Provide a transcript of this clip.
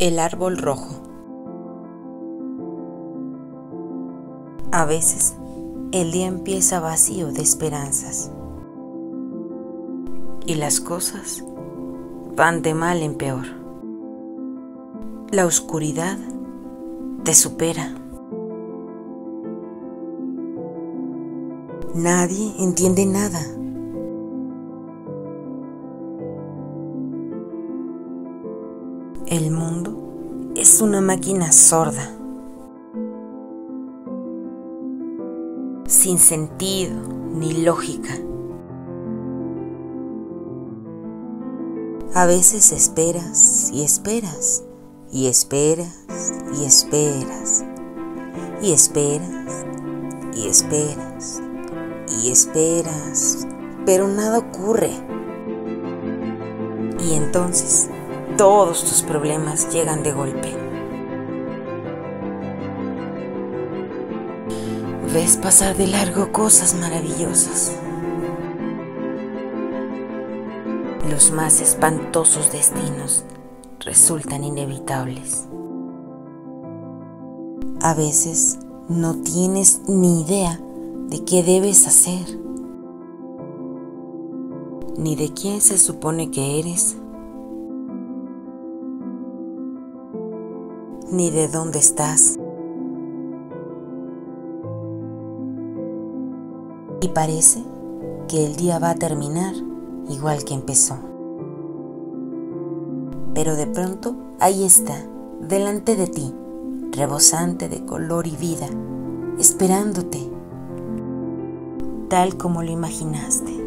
El árbol rojo. A veces, el día empieza vacío de esperanzas y las cosas van de mal en peor. La oscuridad te supera. Nadie entiende nada. El mundo es una máquina sorda, sin sentido ni lógica. A veces esperas y esperas y esperas y esperas y esperas y esperas y esperas, pero nada ocurre. Y entonces todos tus problemas llegan de golpe. Ves pasar de largo cosas maravillosas. Los más espantosos destinos resultan inevitables. A veces no tienes ni idea de qué debes hacer, ni de quién se supone que eres, ni de dónde estás. Y parece que el día va a terminar igual que empezó. Pero de pronto ahí está, delante de ti, rebosante de color y vida, esperándote, tal como lo imaginaste.